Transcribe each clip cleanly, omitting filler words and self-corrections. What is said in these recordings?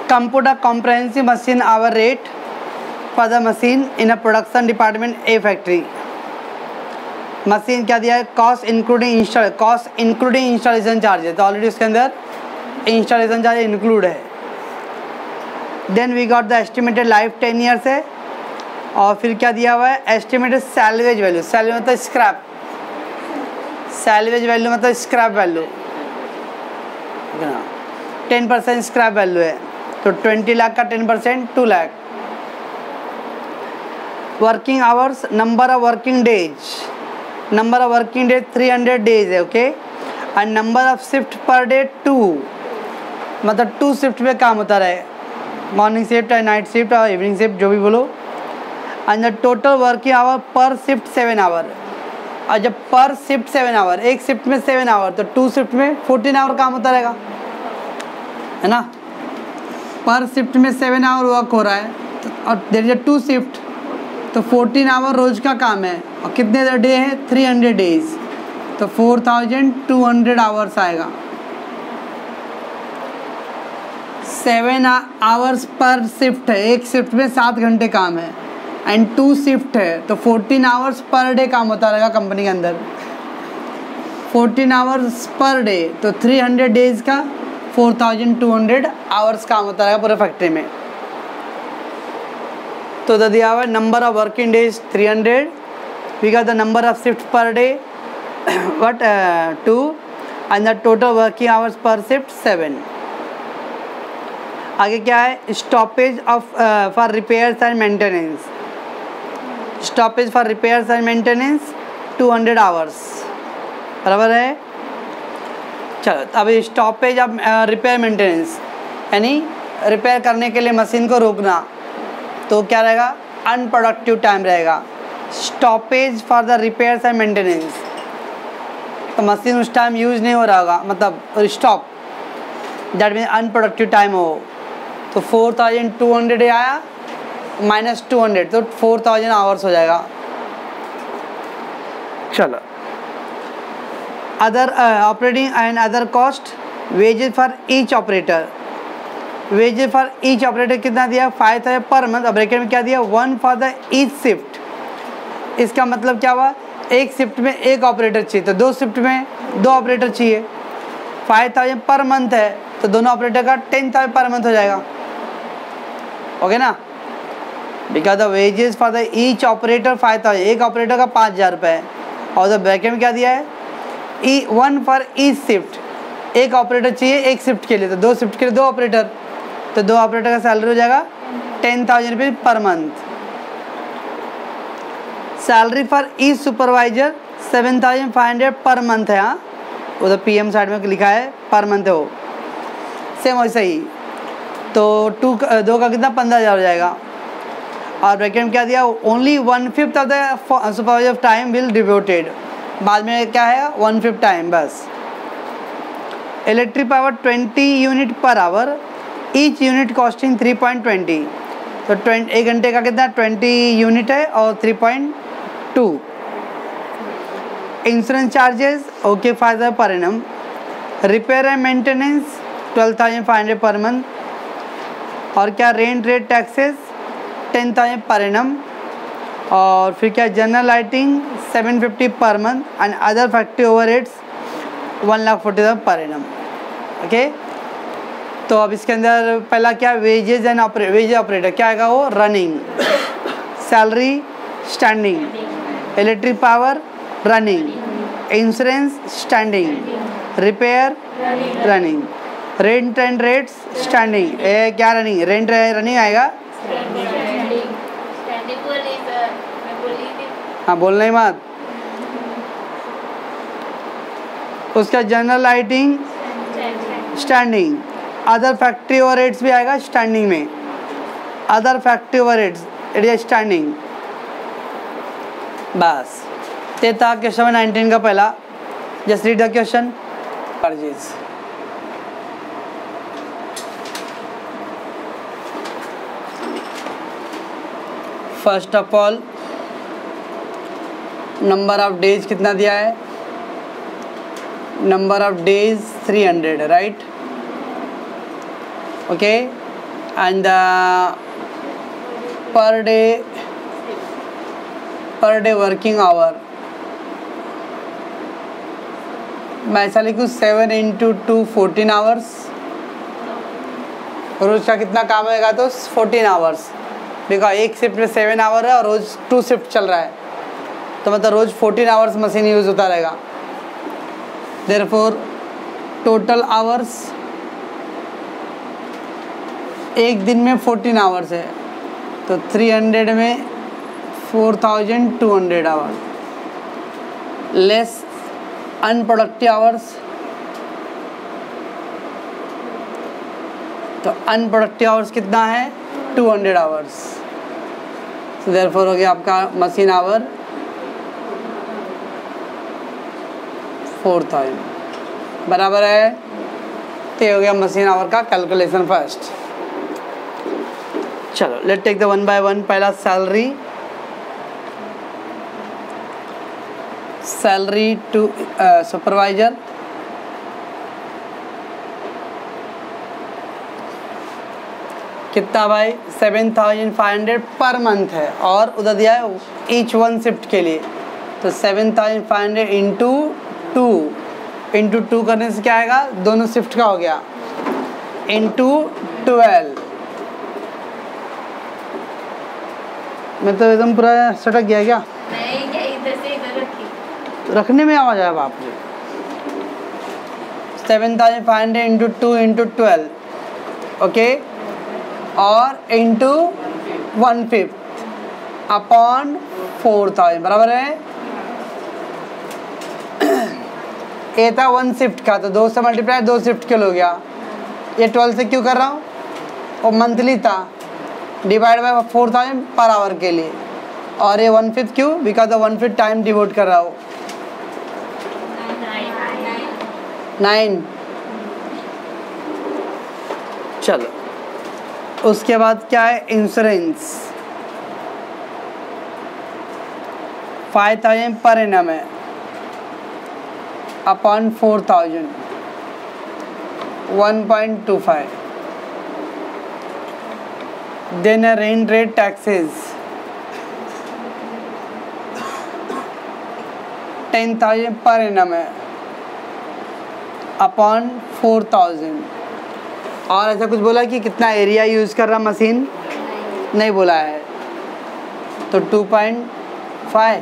Compute a comprehensive machine hour rate for the machine in a production department a factory. Machine क्या दिया है, cost including installation charges, तो already उसके अंदर installation charge include है। Then we got the estimated life 10 years है, और फिर क्या दिया हुआ है, एस्टिमेटेड सैलवेज वैल्यू, सैलवेज मतलब स्क्रैप, सैलवेज वैल्यू मतलब स्क्रैप वैल्यू, 10% स्क्रैप वैल्यू है, तो 20 लाख का 10% 2 lakh. Working hours, number of working days, number of working days 300 days है, okay. And number of shift per day 2, मतलब 2 शिफ्ट में काम होता रहे, मॉर्निंग शिफ्ट या नाइट शिफ्ट और इवनिंग शिफ्ट जो भी बोलो। And the total working hour per shift 7 hour, और जब पर शिफ्ट 7 आवर, एक शिफ्ट में 7 आवर, तो 2 शिफ्ट में 14 आवर काम होता रहेगा, है ना। पर शिफ्ट में 7 आवर वर्क हो रहा है, और देयर इज 2 शिफ्ट, तो 14 आवर रोज का काम है, और कितने डे है, 300 डेज, तो 4200 आवर्स आएगा। 7 आवर्स पर शिफ्ट है, एक शिफ्ट में 7 घंटे काम है, एंड 2 शिफ्ट है, तो 14 आवर्स पर डे काम होता रहेगा कंपनी के अंदर। 14 आवर्स पर डे, तो 300 डेज का 4200 आवर्स काम होता रहेगा पूरे फैक्ट्री में। तो दिया हुआ number of working days 300, we got the number of shift per day what 2, and the total working hours per shift 7। आगे क्या है, stoppage of for repairs and maintenance, stoppage for repairs and maintenance 200 hours, बराबर है। चलो अब stoppage of repair maintenance, यानी repair करने के लिए मशीन को रोकना, तो क्या रहेगा, अनप्रोडक्टिव टाइम रहेगा। Stoppage for the repairs and maintenance, तो मशीन उस टाइम यूज नहीं हो रहा होगा, मतलब stop, that mean unproductive time हो, तो 4200 आया माइनस 200, तो 4000 आवर्स हो जाएगा। चलो other operating and other cost, wages for each operator, wages for each operator कितना दिया, 5000 पर मंथ, और ब्रैकेट में क्या दिया, 1 फॉर द ईच शिफ्ट। इसका मतलब क्या हुआ, एक शिफ्ट में एक ऑपरेटर चाहिए, तो 2 शिफ्ट में 2 ऑपरेटर चाहिए। 5000 पर मंथ है, तो दोनों ऑपरेटर का 10000 पर मंथ हो जाएगा, ओके ना। Because the wages for the each operator 5000, एक ऑपरेटर का 5000 रुपये है, और द ब्रैकेट में क्या दिया है, 1 फॉर ईच शिफ्ट, एक ऑपरेटर चाहिए एक शिफ्ट के लिए, तो 2 शिफ्ट के लिए 2 ऑपरेटर, तो 2 ऑपरेटर का सैलरी हो जाएगा 10,000 rupees per month. Salary for each supervisor 7500 per month है, हाँ उधर PM साइड में लिखा है पर मंथ है, वो सेम वैसे ही, तो 2 का कितना 15,000 हो जाएगा। और ब्रैकेट में क्या दिया, only 1/5 of the supervisor time will devoted, बाद में क्या है 1/5 टाइम बस। Electric power 20 unit per hour, each unit costing 3.20, तो 1 घंटे का कितना 20 यूनिट है, और 3.2। Insurance charges okay 5000 per annum, repair and maintenance 12,500 per month, और क्या rent rate taxes 10,000 per annum, और फिर क्या general lighting 750 per month, and other factory overheads 1,40,000 per annum, okay. तो अब इसके अंदर पहला क्या, वेजेस एंड वेज ऑपरेटर क्या आएगा, वो running, salary standing, electric power running, insurance standing, repair running, rent and rates standing, क्या रनिंग, रेंट रनिंग आएगा, हाँ बोलना ही मत। उसका general lighting standing, other factory overheads भी आएगा स्टैंडिंग में, other factory overheads it is standing, बस। ये था क्वेश्चन 19 का पहला। Just read the question. First of all number of days कितना दिया है, number of days 300, right, okay. and the per day working hour, मैं ऐसा लिखूँ 7 × 2 14 आवर्स। रोज का कितना काम होगा तो 14 आवर्स। देखो एक शिफ्ट में 7 आवर है और रोज 2 शिफ्ट चल रहा है, तो मतलब रोज 14 आवर्स मशीन यूज होता रहेगा। देयरफॉर टोटल आवर्स, एक दिन में 14 आवर्स है तो 300 में 4200 आवर लेस अनप्रोडक्टिव आवर्स। तो अनप्रोडक्टिव आवर्स कितना है 200 आवर्स। तो देयरफॉर हो गया आपका मशीन आवर 4000 बराबर है। तो ये हो गया मशीन आवर का कैलकुलेशन फर्स्ट। चलो let take the one by one. पहला सैलरी टू सुपरवाइजर, कितना भाई 7500 पर मंथ है और उधर दिया है ईच वन शिफ्ट के लिए। तो 7500 इंटू टू करने से क्या आएगा, दोनों शिफ्ट का हो गया, इंटू 12। मैं तो एकदम पूरा सटक गया क्या? नहीं, इधर से इधर रखी, रखने में आवाज आया बाप रे। 7500 इंटू 2 इंटू 12 ओके, और इंटू 1/5 अपॉन 4000 बराबर है। ये था 1 शिफ्ट का, तो 2 से मल्टीप्लाई 2 शिफ्ट के हो गया। ये 12 से क्यों कर रहा हूँ, वो मंथली था, डिवाइड बाय 4000 पर आवर के लिए। और ये 1/5 क्यों, बिकॉज 1/5 टाइम डिवोट कर रहा हूँ 9। चलो उसके बाद क्या है, इंश्योरेंस 5000 पर एनम है upon 4000 1.25। Then rent rate taxes 10,000 per annum है अपॉन 4000। और ऐसा कुछ बोला कि कितना एरिया यूज़ कर रहा मशीन, नहीं बोला है, तो 2.5।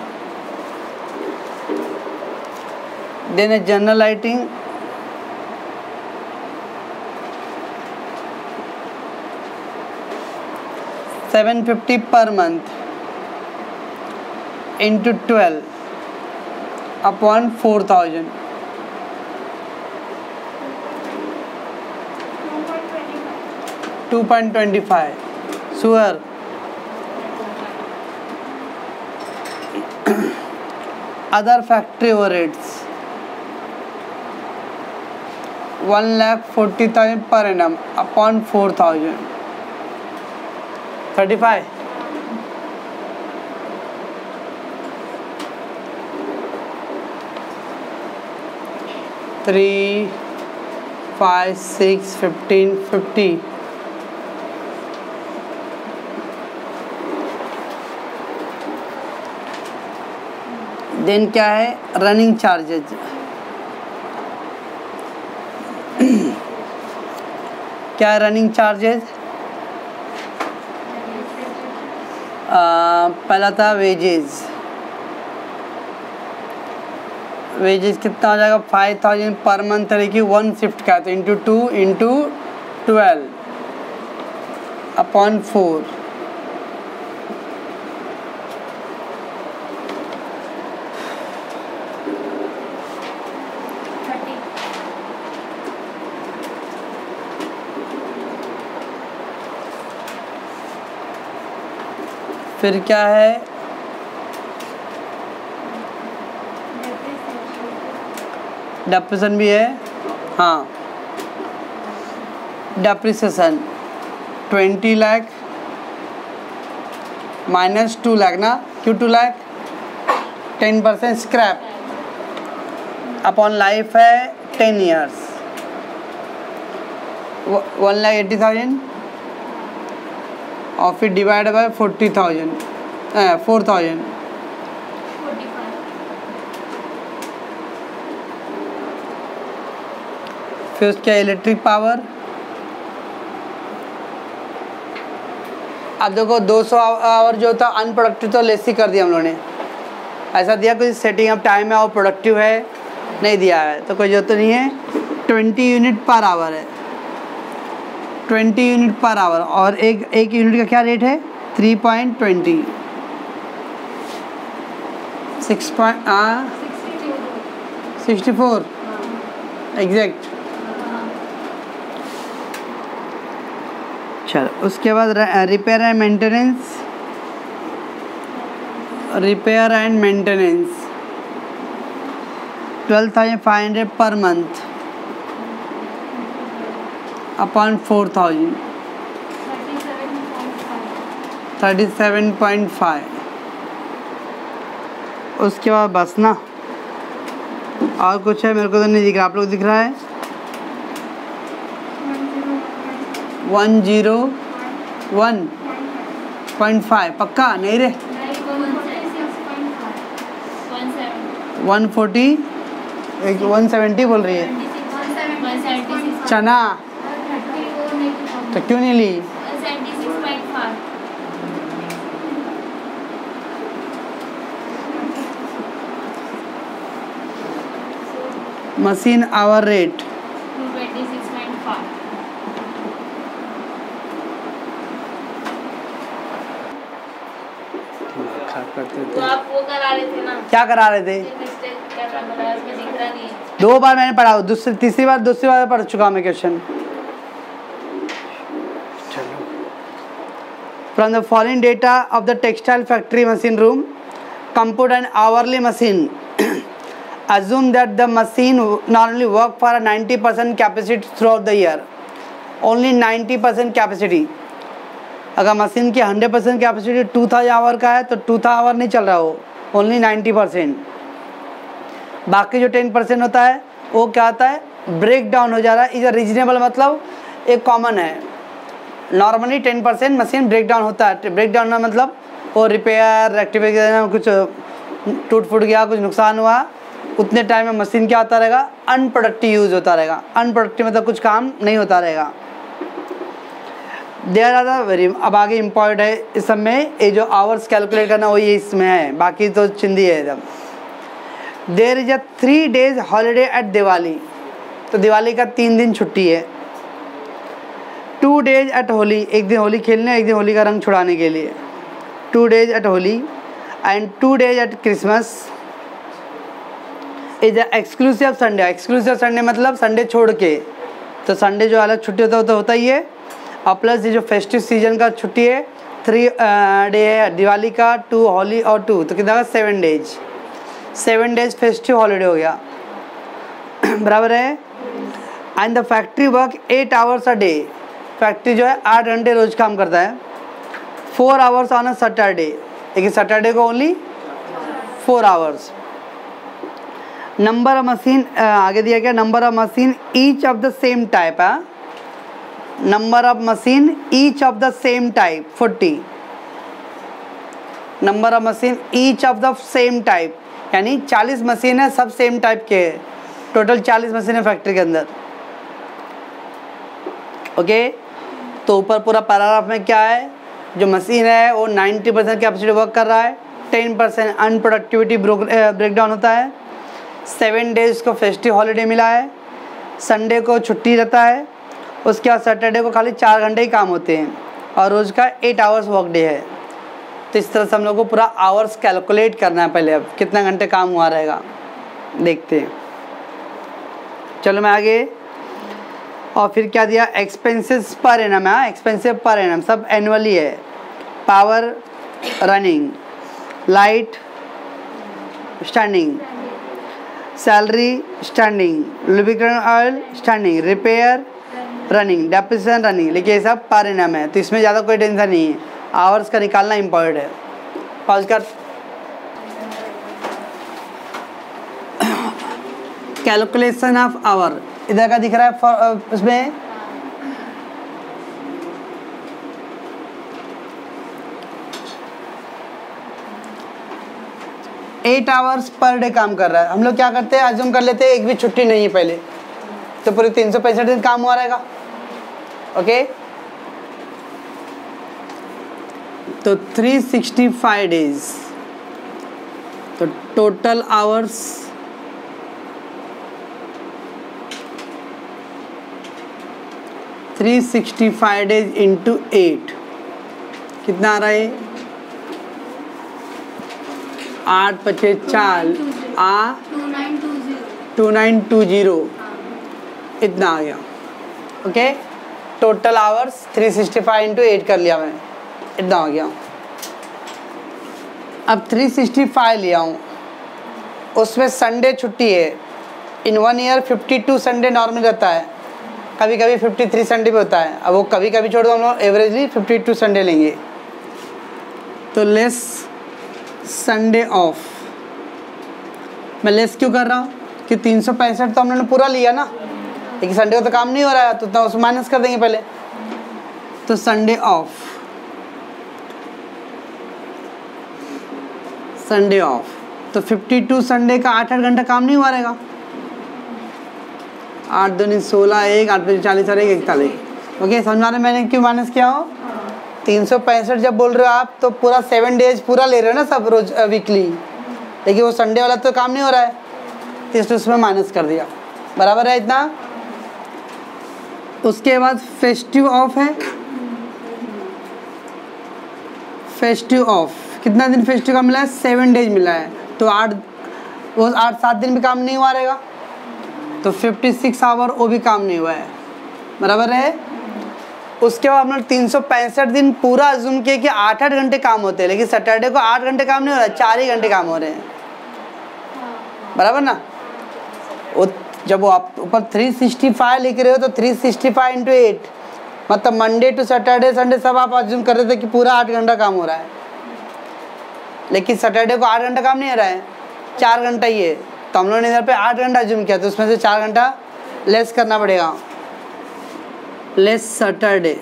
Then general lighting 750 per month into 12 upon 4000 2.25। Sure. Other factory overheads 1,40,000 per annum upon 4000 35। Three 5 6 15 50। Then क्या है, रनिंग चार्जेज क्या है रनिंग चार्जेज, पहला था वेजेस कितना हो जाएगा 5000 पर मंथ तरीके 1 शिफ्ट का, तो इंटू 2 इंटू 12 अपॉन 4। फिर क्या है, डेप्रिसिएशन भी है, हाँ डेप्रिसिएशन 20 लाख माइनस 2 लाख ना, क्यों 2 लाख 10% स्क्रैप अपॉन लाइफ है 10 ईयर्स 1,80,000 और फिर डिवाइड बाय 40,000 4,000 45 फिर उसके इलेक्ट्रिक पावर। अब देखो 200 आवर जो था अनप्रोडक्टिव तो लेस ही कर दिया हम लोगों ने, ऐसा दिया कोई सेटिंग अप टाइम है और प्रोडक्टिव है नहीं दिया है तो कोई जरूरत नहीं है। 20 यूनिट पर आवर है, 20 यूनिट पर आवर और एक यूनिट का क्या रेट है 3.20 64 एग्जैक्ट। चलो उसके बाद repair and maintenance, repair and maintenance 12,500 per month upon 4,000 37.5। उसके बाद बस ना और कुछ है मेरे को तो नहीं दिख रहा, आप लोग दिख रहा है 101.5 पक्का नहीं रे 140 170 बोल रही है चना तो क्यों नहीं ली। 176.5 मशीन आवर रेट 226.5 तो आप वो करा रहे थे ना, क्या करा रहे थे मिस्टेक कर रहा था उसमें दिख रहा नहीं है। 2 बार मैंने पढ़ा, तीसरी बार पढ़ चुका मैं question. From the following data of the textile factory machine room, compute an hourly machine. Assume that the machine normally work for a 90% capacity throughout the year. Only 90% capacity. अगर मशीन की 100% कैपेसिटी 2000 आवर का है तो 2000 our नहीं चल रहा हो, only 90%। बाकी जो 10% होता है वो क्या होता है ब्रेक डाउन हो जा रहा है। इज रीजनेबल मतलब एक कॉमन है, नॉर्मली 10% मशीन ब्रेक डाउन होता है। ब्रेक डाउन मतलब वो रिपेयर रेक्टिफिकेशन कुछ टूट फूट गया कुछ नुकसान हुआ उतने टाइम में मशीन क्या होता रहेगा अनप्रोडक्टिव यूज़ होता रहेगा। अनप्रोडक्टिव मतलब कुछ काम नहीं होता रहेगा। देयर आर द वेरी, अब आगे इम्पॉर्टेंट है इस सब में ये जो आवर्स कैलकुलेट करना वही इसमें है, बाकी तो चिंदी है एकदम। There is a 3 days holiday at Diwali, तो दिवाली का 3 दिन छुट्टी है। 2 days एट होली, एक दिन होली खेलने एक दिन होली का रंग छुड़ाने के लिए। 2 days at Holi and 2 days at Christmas. Is exclusive of Sunday, exclusive Sunday मतलब संडे छोड़ के, तो संडे जो अलग छुट्टी होता है तो होता ही है। और प्लस ये जो फेस्टिव सीजन का छुट्टी है 3 डे है दिवाली का, 2 होली और 2 तो कितना 7 days। 7 days फेस्टिव हॉलीडे हो गया बराबर है। And the factory work 8 hours a day, factory जो है 8 घंटे रोज काम करता है। 4 hours ऑन अ सैटरडे, लेकिन सैटरडे को only 4 hours। Number of machine आगे दिया गया, number of machine each of the same type है, number of machine each of the same type 40, number of machine each of the same type यानी 40 machine है सब same type के है, total 40 machine है फैक्ट्री के अंदर। ओके तो ऊपर पूरा पैराग्राफ में क्या है, जो मशीन है वो 90% कैपेसिटी वर्क कर रहा है, 10% अनप्रोडक्टिविटी ब्रेकडाउन होता है, 7 days को फेस्टिव हॉलीडे मिला है, संडे को छुट्टी रहता है, उसके बाद सैटरडे को खाली 4 घंटे ही काम होते हैं और रोज़ का 8 hours वर्क डे है। तो इस तरह से हम लोग को पूरा आवर्स कैलकुलेट करना है पहले, अब कितना घंटे काम हुआ रहेगा देखते हैं। चलो मैं आगे, और फिर क्या दिया एक्सपेंसेस पर एनम है, एक्सपेंसिव पर एनम सब एनुअली है। Power running, light standing, salary standing, lubricant oil standing, repair running, depreciation running, लेकिन ये सब पर एनम है तो इसमें ज़्यादा कोई टेंशन नहीं है, आवर्स का निकालना इम्पॉर्टेंट है। और उसका कैलकुलेशन ऑफ आवर इधर का दिख रहा है उसमें 8 आवर्स पर डे काम कर रहा है। हम लोग क्या करते हैं, अज्यूम कर लेते हैं एक भी छुट्टी नहीं है पहले, तो पूरे 365 दिन काम हुआ रहेगा। ओके, तो 365 डेज, तो टोटल आवर्स 365 डेज इंटू 8 कितना आ रहा है? 8 पचे 4 2920 इतना आ गया। ओके, टोटल आवर्स 365 इंटू 8 कर लिया मैं, इतना हो गया। अब 365 लिया हूँ, उसमें संडे छुट्टी है। इन 1 ईयर 52 संडे नॉर्मल रहता है, कभी कभी 53 संडे भी होता है। अब वो कभी कभी छोड़ दो, हम लोग एवरेजली 52 संडे लेंगे। तो लेस संडे ऑफ, मैं लेस क्यों कर रहा हूँ कि 365 तो हम लोगों ने पूरा लिया ना, लेकिन संडे को तो काम नहीं हो रहा है, तो उतना उसमें माइनस कर देंगे पहले। तो संडे ऑफ, संडे ऑफ, तो 52 संडे का 8-8 घंटा काम नहीं हुआ रहेगा। 8 दूनी 16, 1 8 40 और 1 41। ओके, समझ रहे मैंने क्यों माइनस किया हो? 365 जब बोल रहे हो आप तो पूरा 7 डेज पूरा ले रहे हो ना सब रोज वीकली, लेकिन वो संडे वाला तो काम नहीं हो रहा है, तो इसलिए उसमें माइनस कर दिया। बराबर है इतना। उसके बाद फेस्टिव ऑफ है, फेस्टिव ऑफ कितना दिन फेस्टिव का मिला है? 7 डेज मिला है, तो 8-7 दिन भी काम नहीं हुआ रहेगा, तो 56 आवर वो भी काम नहीं हुआ है। बराबर है। उसके बाद हम लोग 365 दिन पूरा अज्यूम किए कि 8-8 घंटे काम होते हैं, लेकिन सैटरडे को 8 घंटे काम नहीं हो रहा है, 4 ही घंटे काम हो रहे हैं। बराबर ना। वो जब वो आप ऊपर 365 लिख रहे हो तो 365 इंटू 8 मतलब मंडे टू सैटरडे संडे सब आप अज्यूम कर रहे थे कि पूरा 8 घंटा काम हो रहा है, लेकिन सैटरडे को 8 घंटा काम नहीं हो रहा है, 4 घंटा ही है। तो हम लोगों ने इधर पे 8 घंटा अज्यूम किया, तो उसमें से 4 घंटा लेस करना पड़ेगा। लेस सैटरडे,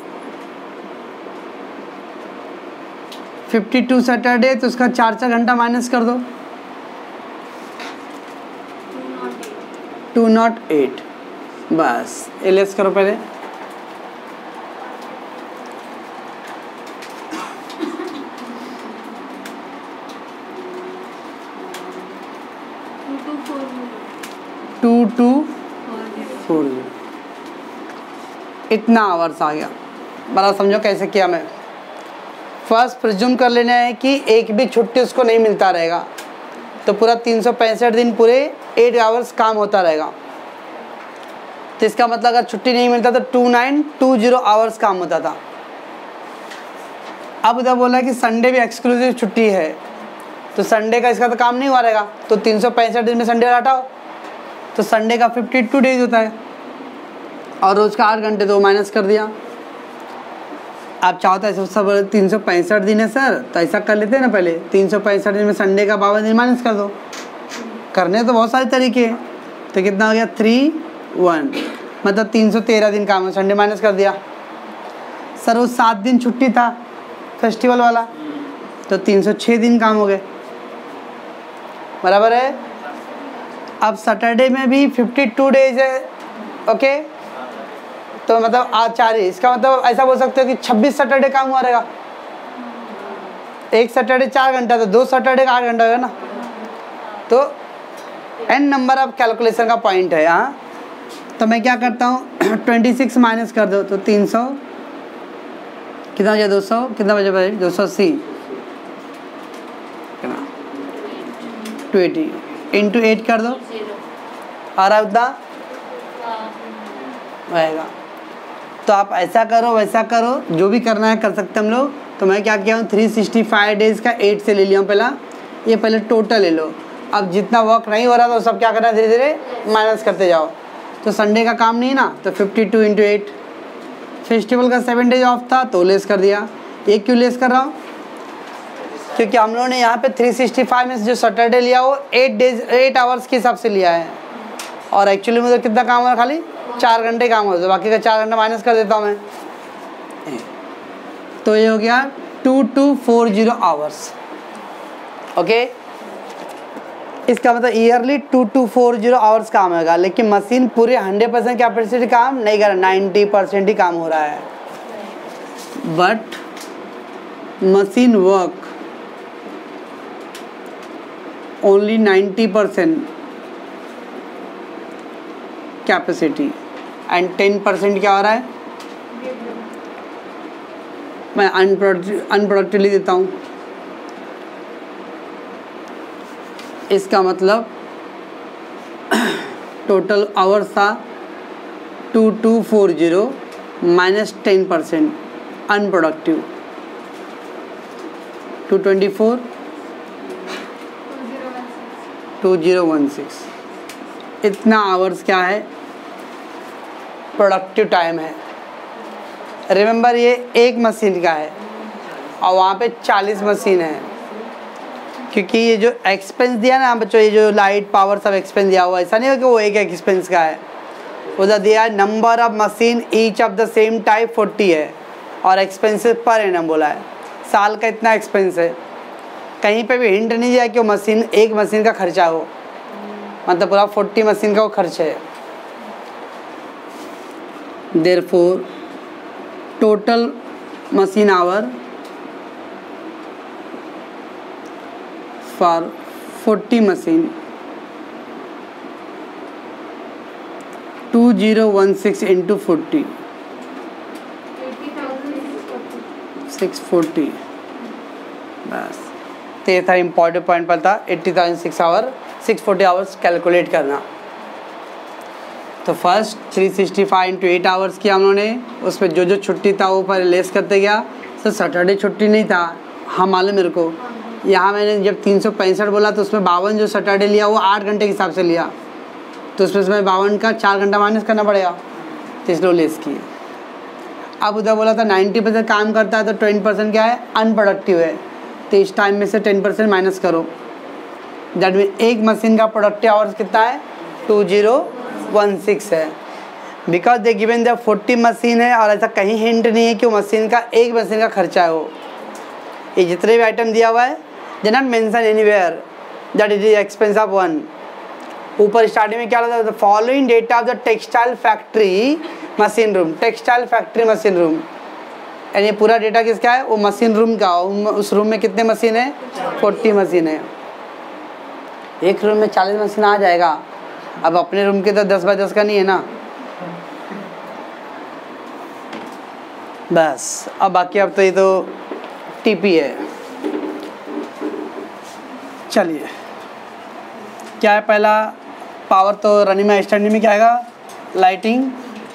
52 सैटरडे, तो उसका 4 घंटा माइनस कर दो, 208। बस ये लेस करो पहले। टू 40 इतना आवर्स आ गया। बड़ा समझो कैसे किया मैं। फर्स्ट प्रिज्यूम कर लेना है कि एक भी छुट्टी उसको नहीं मिलता रहेगा, तो पूरा 365 दिन पूरे 8 आवर्स काम होता रहेगा। तो इसका मतलब अगर छुट्टी नहीं मिलता तो 2920 आवर्स काम होता था। अब उधर बोला कि संडे भी एक्सक्लूसिव छुट्टी है, तो संडे का इसका तो काम नहीं हुआ रहेगा, तो 365 दिन में संडे हटाओ, तो संडे का 52 डेज होता है और रोज का 8 घंटे, तो माइनस कर दिया। आप चाहो तो ऐसा सब 365 दिन है सर, तो ऐसा कर लेते हैं ना, पहले 365 दिन में संडे का 52 दिन माइनस कर दो। करने तो बहुत सारे तरीके हैं। तो कितना हो गया 3-1 मतलब 313 दिन काम है, संडे माइनस कर दिया। सर वो 7 दिन छुट्टी था फेस्टिवल वाला, तो 306 दिन काम हो गए। बराबर है। अब सैटरडे में भी 52 डेज है। ओके, तो मतलब आज 4 ही, इसका मतलब ऐसा बोल सकते हो कि 26 सैटरडे काम हुआ रहेगा। एक सैटरडे 4 घंटा, तो 2 सैटरडे का 8 घंटा होगा ना। तो n नंबर ऑफ कैलकुलेशन का पॉइंट है यहाँ। तो मैं क्या करता हूँ 26 माइनस कर दो, तो 300 कितना बजे 200 कितना बजे 280 कितना 280 इंटू 8 कर दो, आ रहा उतना रहेगा। तो आप ऐसा करो वैसा करो, जो भी करना है कर सकते हम लोग। तो मैं क्या किया हूँ 365 डेज़ का 8 से ले लिया हूँ पहला, ये पहले टोटल ले लो। अब जितना वर्क नहीं हो रहा तो सब क्या करना है, धीरे धीरे माइनस करते जाओ। तो संडे का काम नहीं ना, तो 52 इंटू 8। फेस्टिवल का 7 डेज ऑफ था तो लेस कर दिया। ये क्यों लेस कर रहा हूँ, क्योंकि हम लोगों ने यहाँ पे 365 में जो सैटरडे लिया वो 8 आवर्स के हिसाब से लिया है, और एक्चुअली मुझे कितना काम हो रहा, खाली 4 घंटे काम हो रहा है, बाकी का 4 घंटा माइनस कर देता हूँ मैं। तो ये हो गया 2240 आवर्स। ओके, इसका मतलब ईयरली 2240 आवर्स काम होगा, लेकिन मशीन पूरे 100% कैपेसिटी काम नहीं कर रहा, 90% ही काम हो रहा है। But machine work only 90% capacity and 10% क्या हो रहा है, मैं अनप्रोडक्टिवली देता हूँ। इसका मतलब टोटल आवर्स था 2240 माइनस 10% अनप्रोडक्टिव 224 2016 इतना आवर्स क्या है, प्रोडक्टिव टाइम है। रिमेंबर ये एक मशीन का है और वहाँ पे 40 मशीन है, क्योंकि ये जो एक्सपेंस दिया ना बच्चों, ये जो लाइट पावर सब एक्सपेंस दिया हुआ, ऐसा नहीं हो कि वो एक एक्सपेंस का है, उधर दिया है number of machine each of the same type 40 है और एक्सपेंसेस पर एनम बोला है, साल का इतना एक्सपेंस है। कहीं पे भी हिंट नहीं दिया कि वो मशीन एक मशीन का खर्चा हो, मतलब पूरा 40 मशीन का वो खर्च है। Therefore total machine hour for 40 machine 2016 into 40 640 बस। तो ये था इम्पॉर्टेंट पॉइंट पर था 640 आवर्स कैलकुलेट करना। तो फर्स्ट 365 इंटू 8 आवर्स किया हम लोगों ने, उसमें जो जो छुट्टी था वो पर लेस करते गया। सर सैटरडे छुट्टी नहीं था, हाँ मालूम मेरे को। यहाँ मैंने जब 365 बोला तो उसमें 52 जो सैटरडे लिया वो 8 घंटे के हिसाब से लिया, तो उसमें 52 का 4 घंटा माइनस करना पड़ेगा, तो इसलिए लेस किए। अब उधर बोला था 90% काम करता है तो 20% क्या है, अनप्रोडक्टिव है, तो इस टाइम में से 10% माइनस करो। दैट मीन एक मशीन का प्रोडक्टिव आवर्स कितना है, 2016 है। Because they given the 40 machine है और ऐसा कहीं हिंट नहीं है कि वो मशीन का एक मशीन का खर्चा है। वो ये जितने भी आइटम दिया हुआ है they not mention anywhere that it is expense of one. ऊपर स्टार्टिंग में क्या होता है, following data of the textile factory machine room, textile factory machine room, यानी पूरा डेटा किसका है, वो मशीन रूम का। उस रूम में कितने मशीन है, 40 मशीन है। एक रूम में 40 मशीन आ जाएगा। अब अपने रूम के तो 10 बाय 10 का नहीं है ना, बस। अब बाकी अब तो ये तो टीपी है। चलिए क्या है, पहला पावर तो रनिंग में स्टैंडिंग में क्या आएगा, लाइटिंग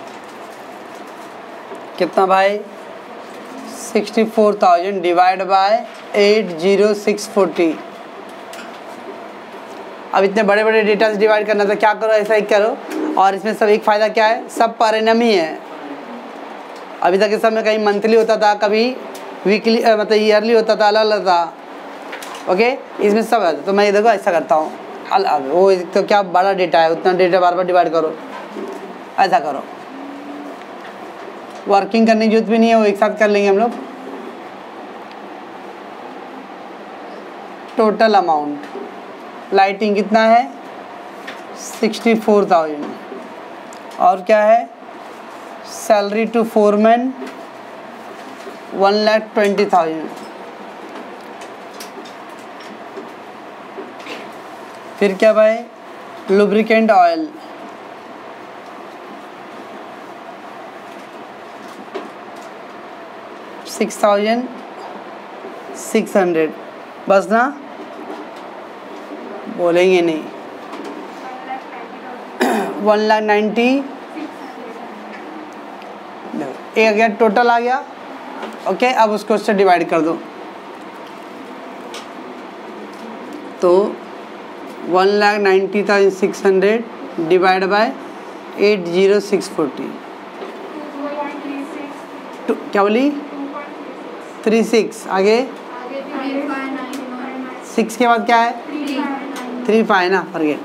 कितना भाई, 64,000 डिवाइड बाय 80640। अब इतने बड़े बड़े डेटा से डिवाइड करना था, क्या करो ऐसा ही करो। और इसमें सब एक फ़ायदा क्या है, सब पर एनम ही है। अभी तक इस सब में कहीं मंथली होता था, कभी वीकली मतलब ईयरली होता था, अलग अलग था। ओके, इसमें सब है। तो मैं ये देखो ऐसा करता हूँ, अलग वो तो क्या बड़ा डेटा है, उतना डेटा बार बार डिवाइड करो, ऐसा करो। वर्किंग करने की जरूरत भी नहीं है, वो एक साथ कर लेंगे हम लोग। टोटल अमाउंट लाइटिंग कितना है, 64,000। और क्या है, सैलरी टू फोरमैन 1,20,000। फिर क्या भाई, लुब्रिकेंट ऑयल 6,600। बस ना, बोलेंगे नहीं। 1,90,000 एक गया, टोटल आ गया। ओके, अब उसको उससे डिवाइड कर दो, तो 1,90,600 डिवाइड बाय 80640। क्या बोली, 36। आगे 6 के बाद क्या है, 35 ना, फॉरगेट।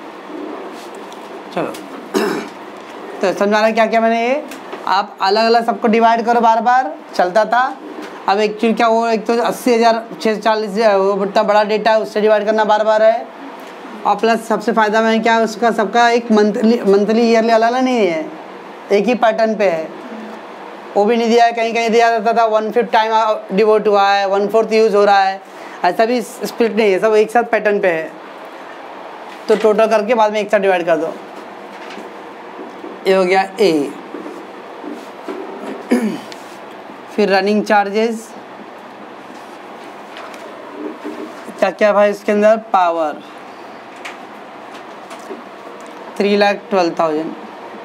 चलो तो समझा रहा क्या क्या मैंने, ये आप अलग अलग सबको डिवाइड करो, बार बार चलता था। अब एक्चुअली क्या, वो एक तो 80,640 वो इतना बड़ा डेटा है, उससे डिवाइड करना बार बार है। और प्लस सबसे फ़ायदा में क्या है उसका, सबका एक मंथली ईयरली अलग अलग नहीं है, एक ही पैटर्न पे है। वो भी नहीं दिया है, कहीं कहीं दिया जाता था 1/5 टाइम डिवोट हुआ है, 1/4 यूज़ हो रहा है, ऐसा भी स्प्लिट नहीं है, सब एक साथ पैटर्न पे है। तो टोटल करके बाद में एक साथ डिवाइड कर दो। ये हो गया ए। फिर रनिंग चार्जेस क्या क्या भाई इसके अंदर, पावर 3,12,000।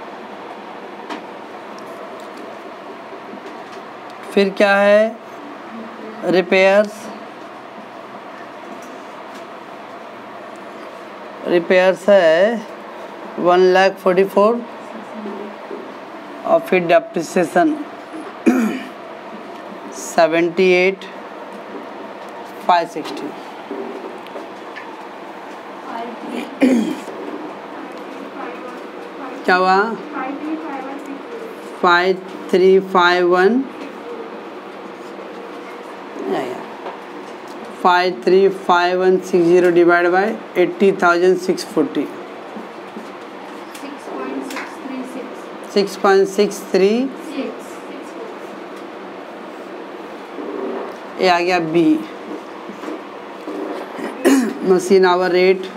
फिर क्या है, रिपेयर्स है 1,44,000 और फिर डेप्रिसिएशन 78,560। क्या हुआ, 5351 535160 डिवाइड बाय 80,640 6.636। ये आ गया बी। Machine hour rate